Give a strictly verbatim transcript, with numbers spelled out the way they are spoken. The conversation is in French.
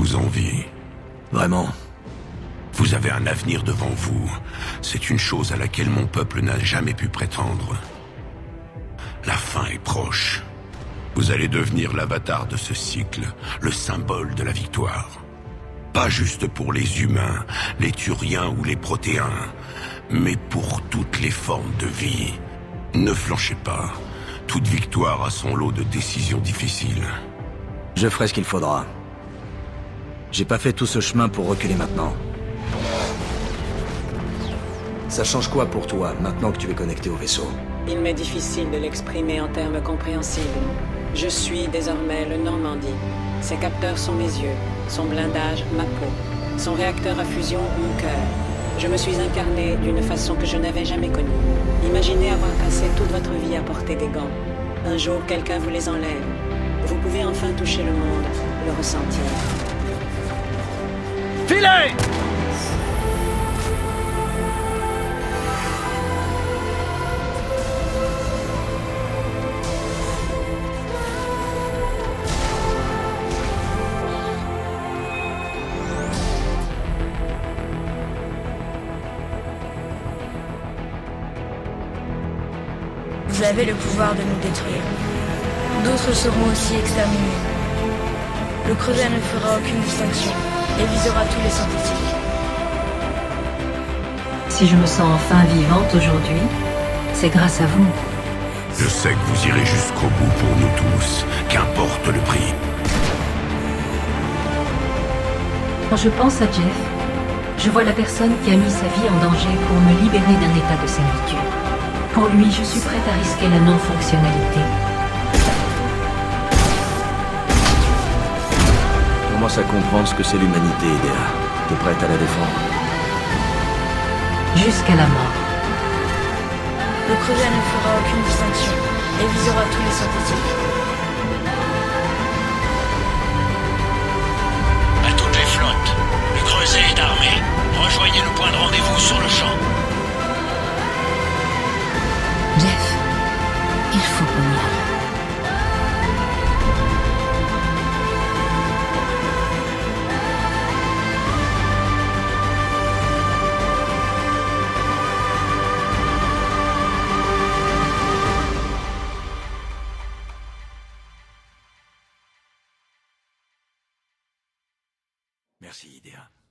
vous envie. Vraiment? Vous avez un avenir devant vous. C'est une chose à laquelle mon peuple n'a jamais pu prétendre. La fin est proche. Vous allez devenir l'avatar de ce cycle, le symbole de la victoire. Pas juste pour les humains, les Turiens ou les Protéens, mais pour toutes les formes de vie. Ne flanchez pas. Toute victoire a son lot de décisions difficiles. Je ferai ce qu'il faudra. J'ai pas fait tout ce chemin pour reculer maintenant. Ça change quoi pour toi, maintenant que tu es connecté au vaisseau? Il m'est difficile de l'exprimer en termes compréhensibles. Je suis désormais le Normandie. Ses capteurs sont mes yeux, son blindage ma peau, son réacteur à fusion mon cœur. Je me suis incarné d'une façon que je n'avais jamais connue. Imaginez avoir passé toute votre vie à porter des gants. Un jour, quelqu'un vous les enlève. Vous pouvez enfin toucher le monde, le ressentir. Filez! Vous avez le pouvoir de nous détruire. D'autres seront aussi exterminés. Le Creuset ne fera aucune distinction et visera tous les synthétiques. Si je me sens enfin vivante aujourd'hui, c'est grâce à vous. Je sais que vous irez jusqu'au bout pour nous tous, qu'importe le prix. Quand je pense à Jeff, je vois la personne qui a mis sa vie en danger pour me libérer d'un état de servitude. Pour lui, je suis prête à risquer la non-fonctionnalité. Commence à comprendre ce que c'est l'humanité, Idea. T'es prête à la défendre? Jusqu'à la mort. Le Creuset ne fera aucune distinction et visera tous les synthétiques. À toutes les flottes, le Creuset est armé. Rejoignez le point de rendez-vous sur le champ. Jeff, il faut qu'on y aille. Merci, Idea.